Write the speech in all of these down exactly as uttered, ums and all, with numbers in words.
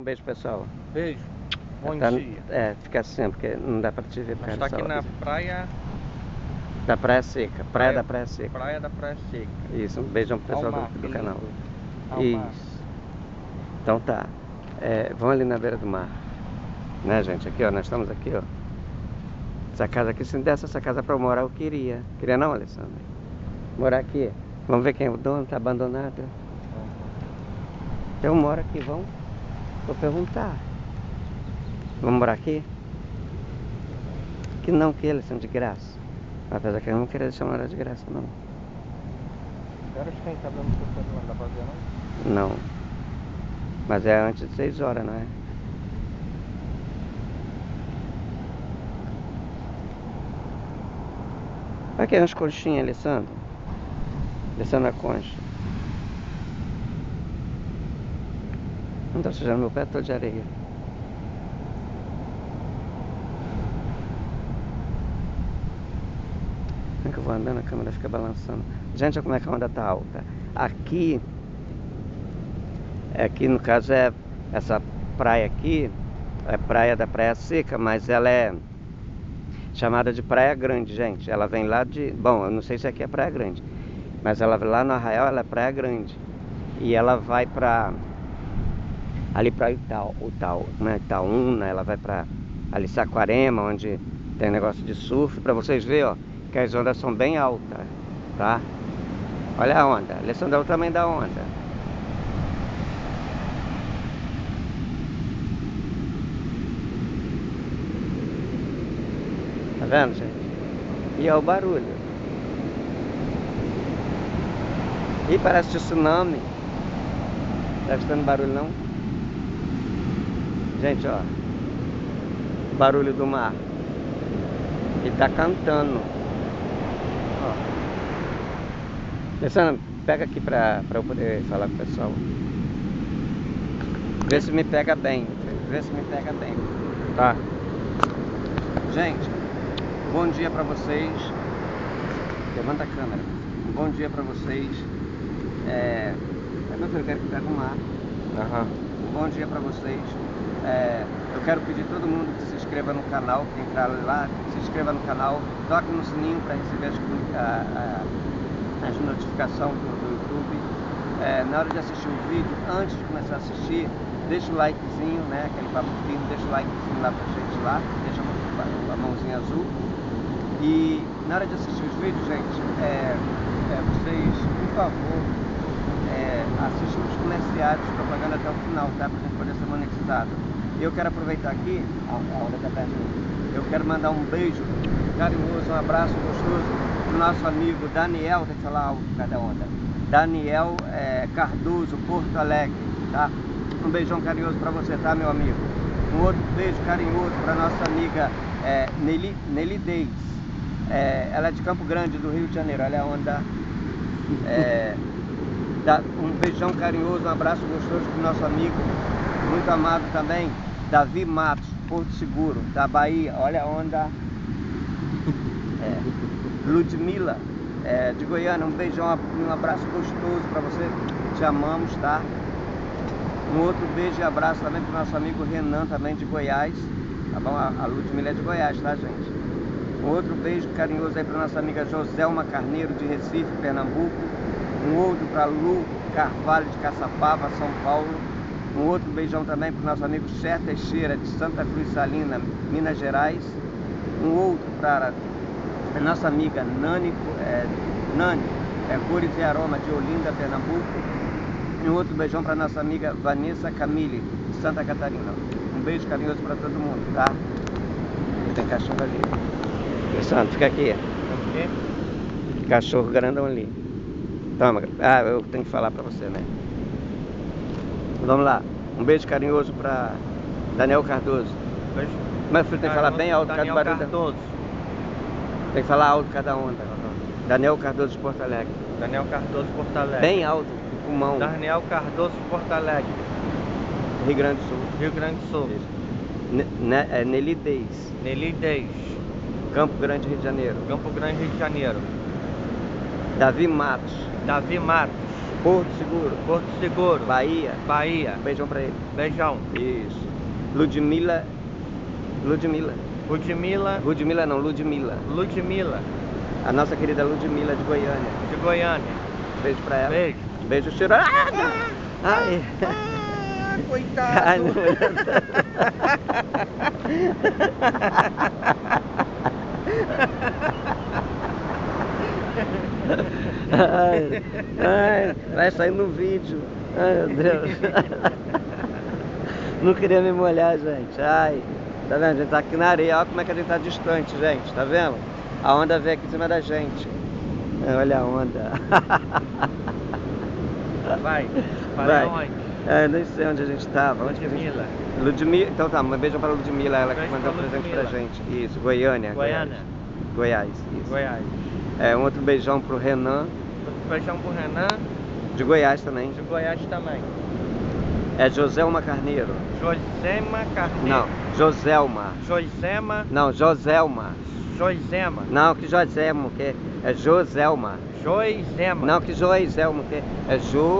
Um beijo, pessoal. Beijo. Bom tá, dia. É, fica assim, porque não dá pra te ver. Nós tá aqui na praia... Da Praia Seca. Praia, praia da Praia Seca. Praia da Praia Seca. Isso, um beijão pro pessoal Almar, do, do canal. Almar. Isso. Então tá. É, vão ali na beira do mar. Né, gente? Aqui, ó. Nós estamos aqui, ó. Essa casa aqui, se desse essa casa pra eu morar, eu queria. Queria não, Alessandra? Morar aqui. Vamos ver quem é o dono, tá abandonada. Eu moro aqui, vamos? Vou perguntar. Vamos morar aqui? Que não, que eles são de graça. Apesar que eu não queria deixar morar de graça, não. Agora acho que quem tá dando seu celular, não dá pra ver, não? Não. Mas é antes de seis horas, não é? Aqui é umas conchinhas, Alessandro. Alessandro, a concha. Não tá sujando meu pé todo de areia. Como é que eu vou andando, a câmera fica balançando. Gente, olha como é que a onda tá alta. Aqui, aqui no caso é essa praia aqui, é praia da Praia Seca, mas ela é chamada de Praia Grande, gente. Ela vem lá de... Bom, eu não sei se aqui é Praia Grande, mas ela lá no Arraial, ela é Praia Grande. E ela vai pra... ali pra Itaú, Itaú, né, Itaúna, ela vai pra ali Saquarema, onde tem negócio de surf, pra vocês verem, ó, que as ondas são bem altas, tá? Olha a onda, Alessandro, olha o tamanho da onda. Tá vendo, gente? E olha o barulho. Ih, parece de tsunami. Tá escutando barulho, não? Gente, ó. Barulho do mar. Ele tá cantando. Ó. Alessandro, pega aqui pra, pra eu poder falar com o pessoal. Vê se me pega bem. Vê se me pega bem. Tá. Gente, bom dia pra vocês. Levanta a câmera. Bom dia pra vocês. É... Meu filho, eu quero que pegue o mar. Aham. Bom dia pra vocês. É... Eu quero pedir todo mundo que se inscreva no canal, que entrar lá, se inscreva no canal, toque no sininho para receber as, a, a, as notificações do, do YouTube. É, na hora de assistir o vídeo, antes de começar a assistir, deixa o likezinho, né? Aquele papo fino, deixa o likezinho lá pra gente lá, deixa a, a mãozinha azul. E na hora de assistir os vídeos, gente, é, é, vocês, por favor, é, assistam os comerciais, propaganda até o final, tá? Pra gente poder ser monetizado. Eu quero aproveitar aqui, a onda tá perto, eu quero mandar um beijo carinhoso, um abraço gostoso pro nosso amigo Daniel, deixa eu falar algo por cada onda. Daniel é, Cardoso, Porto Alegre, tá? Um beijão carinhoso pra você, tá, meu amigo? Um outro beijo carinhoso pra nossa amiga é, Nelly, Nelly Deis. É, ela é de Campo Grande, do Rio de Janeiro, olha a onda. É, dá um beijão carinhoso, um abraço gostoso pro nosso amigo, muito amado também, Davi Matos, Porto Seguro, da Bahia, olha a onda. É, Ludmila, é, de Goiânia, um beijão, um abraço gostoso pra você, te amamos, tá? Um outro beijo e abraço também pro nosso amigo Renan, também de Goiás, tá bom? A, a Ludmila é de Goiás, tá, gente? Um outro beijo carinhoso aí pra nossa amiga Joselma Carneiro, de Recife, Pernambuco. Um outro pra Lu Carvalho, de Caçapava, São Paulo. Um outro beijão também para o nosso amigo Cher Teixeira, de Santa Cruz Salina, Minas Gerais. Um outro para a nossa amiga Nani, é, Nani é, Cores e Aroma, de Olinda, Pernambuco. E um outro beijão para a nossa amiga Vanessa Camille, de Santa Catarina. Um beijo carinhoso para todo mundo, tá? Tem cachorro ali. Alessandro, fica aqui. Aqui? Cachorro grandão ali. Toma. Ah, eu tenho que falar para você, né? Vamos lá, um beijo carinhoso para Daniel Cardoso. Beijo. Mas filho, tem que falar bem alto por causa do barulho. Cardoso. Tem que falar alto cada onda. Uhum. Daniel Cardoso de Porto Alegre. Daniel Cardoso, Porto Alegre. Bem alto, o pulmão. Daniel Cardoso, Porto Alegre. Rio Grande do Sul. Rio Grande do Sul. Ne ne é Nelly Deis. Nelly Deis. Campo Grande, Rio de Janeiro. Campo Grande, Rio de Janeiro. Davi Matos. Davi Matos. Porto Seguro. Porto Seguro. Bahia. Bahia. Beijão pra ele. Beijão. Isso. Ludmila. Ludmila. Ludmila. Ludmila não, Ludmila. Ludmila. A nossa querida Ludmila de Goiânia. De Goiânia. Beijo pra ela. Beijo. Beijo, cheiro. Ah, ai. Ah, coitado. Ai, ai, vai sair no vídeo. Ai, meu Deus. Não queria me molhar, gente. Ai, tá vendo? A gente tá aqui na areia. Olha como é que a gente tá distante, gente. Tá vendo? A onda veio aqui em cima da gente. Olha a onda. Vai. Vai. Onde? É, não sei onde a gente tava. Ludmila. Ludmila. Então tá, um beijo pra Ludmila, ela que Beijo mandou um pra presente Ludmila. pra gente. Isso, Goiânia. Goiânia. Goiás, isso. Goiás. É, um outro beijão pro Renan, Beijão pro Renan. de Goiás também. De Goiás também. É Joselma Carneiro. Josema Carneiro. Não, Joselma. Josema. Não, Joselma. Josema. Não, que Joselma, que é Joselma. Joisema. Não, que Joselma, que é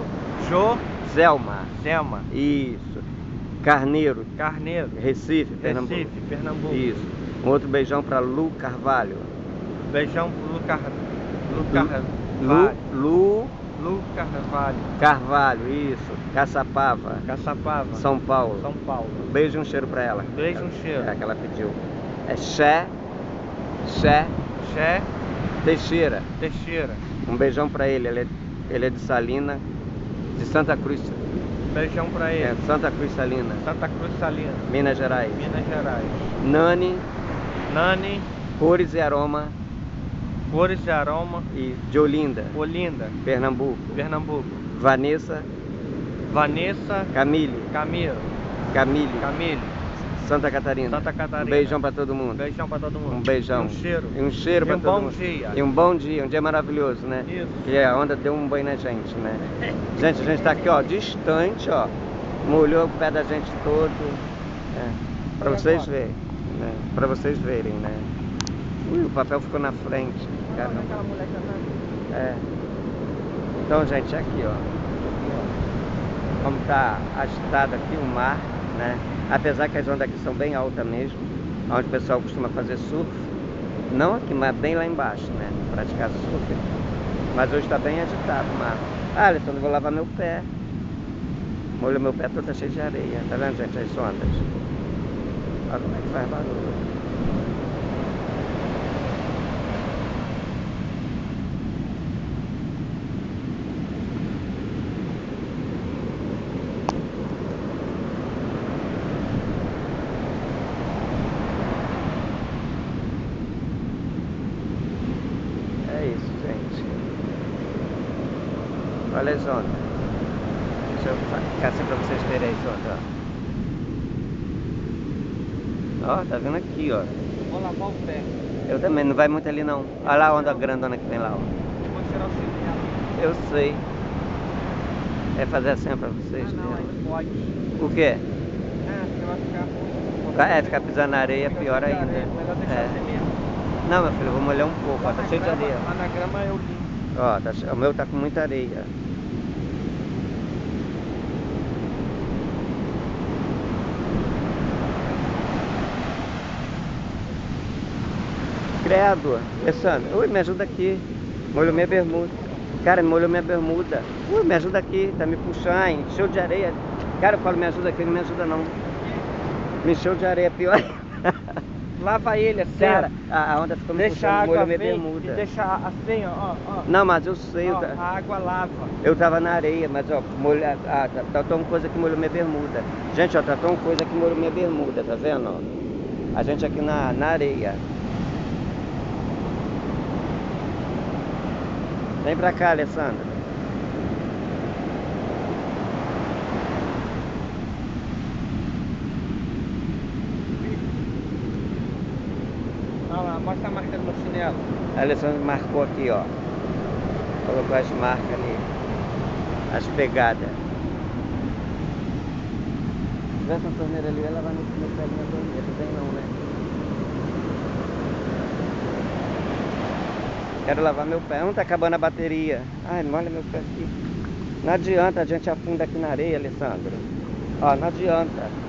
Joselma. Josema. Isso. Carneiro, Carneiro. Recife, Pernambuco. Recife, Pernambuco. Isso. Um outro beijão pra Lu Carvalho. Beijão pro Lu, Car... Lu Lu, Carvalho. Lu Lu Carvalho. Carvalho, isso. Caçapava, Caçapava. São Paulo. São Paulo. Beijo e um cheiro pra ela. Beijo e um cheiro. É que ela pediu. É Xé, Xé Xé Teixeira. Teixeira. Um beijão pra ele. Ele é, ele é de Salina, de Santa Cruz. Beijão pra ele. É, Santa Cruz Salina, Santa Cruz Salina. Minas Gerais. Minas Gerais. Nani, Nani. Cores e Aroma Cores e Aroma. e de Olinda, Olinda. Pernambuco. Pernambuco. Vanessa, Vanessa. Camille, Camilo. Camille, Camille. Santa Catarina. Santa Catarina. Um beijão pra todo mundo. Beijão pra todo mundo. Um beijão. E um cheiro. E um cheiro E pra um todo bom mundo. dia. E um bom dia, um dia maravilhoso, né? Isso. Que a onda deu um banho na gente, né? Gente, a gente tá aqui, ó, distante, ó. Molhou o pé da gente todo. É, pra vocês verem. Né? Pra vocês verem, né? Ui, o papel ficou na frente. Caramba. É. Então, gente, aqui, ó. Como tá agitado aqui o mar, né? Apesar que as ondas aqui são bem altas mesmo, onde o pessoal costuma fazer surf. Não aqui, mas bem lá embaixo, né? Praticar surf. Mas hoje tá bem agitado o mar. Ah, Alessandro, eu vou lavar meu pé. Molho meu pé todo, tá cheio de areia. Tá vendo, gente, as ondas? Olha como é que faz barulho. É isso, gente. Olha as ondas. Deixa eu ficar assim pra vocês terem as ondas, ó. Ó, tá vendo aqui, ó. Vou lavar o pé. Eu também, não vai muito ali não. Olha lá a onda grandona que tem lá, ó. Vou tirar o chinelo. Eu sei. É fazer assim pra vocês Ah, não, verem. aí pode. O quê? É, porque vai ficar ruim. É, ficar pisando na areia é pior ainda. Melhor deixar É. assim mesmo. Não, meu filho, eu vou molhar um pouco, ó, Lá tá na cheio de grama- areia. Lá na grama eu limpo. Ó, tá, che- o meu tá com muita areia. Credo, Alessandro, ui, me ajuda aqui. Molhou minha bermuda. Cara, molhou minha bermuda. Ui, me ajuda aqui, tá me puxando, encheu de areia. Cara, eu falo, me ajuda aqui, ele não me ajuda não. Me encheu de areia, pior. Lava ele assim. Cara, a a onda ficou me Deixa a puxando, água molhou minha vir bermuda. e deixa assim, ó, ó. Não, mas eu sei, eu, Ó, ta- a água lava. eu tava na areia, mas ó, molha, ah, tá, tá tão coisa que molhou minha bermuda. Gente, ó, tá tão coisa que molhou minha bermuda, tá vendo, ó? A gente aqui na, na areia. Vem pra cá, Alessandra. Olha lá, mostra a marca do meu chinelo. A Alessandra marcou aqui, ó. Colocou as marcas ali. As pegadas. Se tivesse uma torneira ali, eu ia lavar meu meu pé na torneira. Não tem não, né? Quero lavar meu pé. Não tá acabando a bateria. Ai, molha meu pé aqui. Não adianta, a gente afunda aqui na areia, Alessandro. Ó, não adianta.